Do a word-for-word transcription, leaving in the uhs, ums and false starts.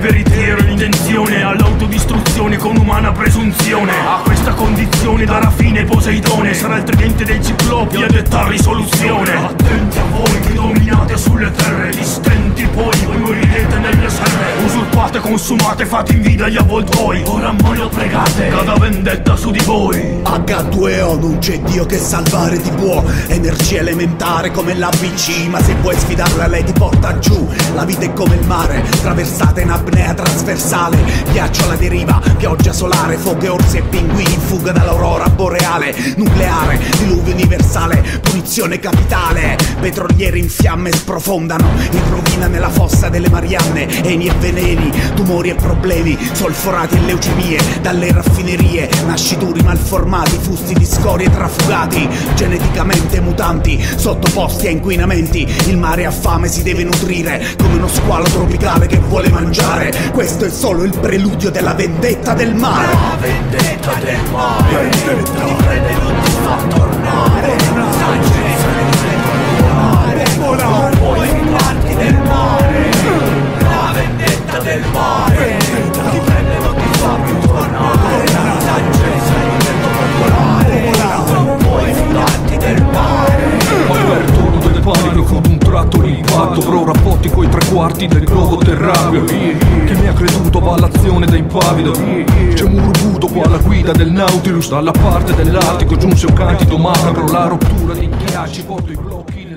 veritiero l'intenzione all'autodistruzione con umana presunzione. A questa condizione darà fine Poseidone, sarà il tridente dei ciclopi a dettar risoluzione. Attenti a voi che dominate sulle terre, gli stenti poi voi morirete nelle serre. Usurpate, consumate, fate invidia agli avvoltoi, oramai lo pregate, cada vendetta su di voi. acca due o non c'è Dio che salvare ti può, energia elementare come l'A B C, ma se vuoi sfidarla lei ti porta giù. La vita è come il mare, traversata in apnea trasversale, ghiaccio alla deriva, pioggia solare, foche, orsi e pinguini in fuga dall'aurora boreale, nucleare, diluvio universale, punizione capitale, petrolieri in fiamme sprofondano in rovina nella fossa delle Marianne, eni e veleni, tumori e problemi, solforati e leucemie dalle raffinerie, nascituri malformati, fusti di scorie trafugati, geneticamente mutanti, sottoposti a inquinamenti. Il mare ha fame, si deve nutrire come uno squalo tropicale che vuole mangiare. Questo è solo il preludio della vendetta del mare. La vendetta del mare, vendetta. Ti prende e non ti fa tornare. Saggezza di volare, non puoi fidarti del mare. La vendetta del mare, ti prende e non ti fa più tornare. Saggezza di volare, non puoi fidarti del mare. Alberto del panico con un tratto l'impatto, pro rapporti coi tre quarti del globo terracqueo. Chi mi ha creduto va all'azione da impavido. C'è un rubuto qua alla guida del Nautilus, dalla parte dell'Artico giunse un cantido macabro, la rottura dei ghiacci, porto i blocchi